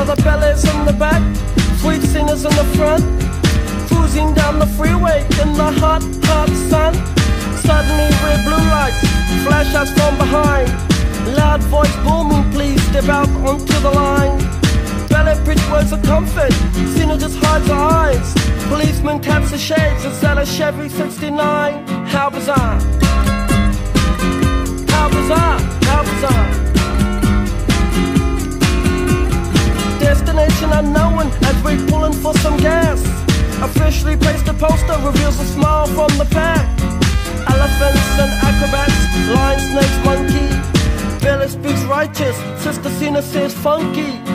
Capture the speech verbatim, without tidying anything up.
Other bellies in the back, sweet singers in the front, cruising down the freeway in the hot, hot sun. Suddenly red blue lights flash us from behind. Loud voice booming, please step out onto the line. Ballet bridge words of comfort, Cena just hides her eyes. Policeman taps the shades instead of Chevy sixty-nine. How bizarre, how bizarre, how bizarre. Destination unknown as we're pulling for some gas. Officially placed a poster reveals a smile from the pack. Elephants and acrobats, lion, snakes, monkey. Billy speaks righteous, Sister Cena says funky.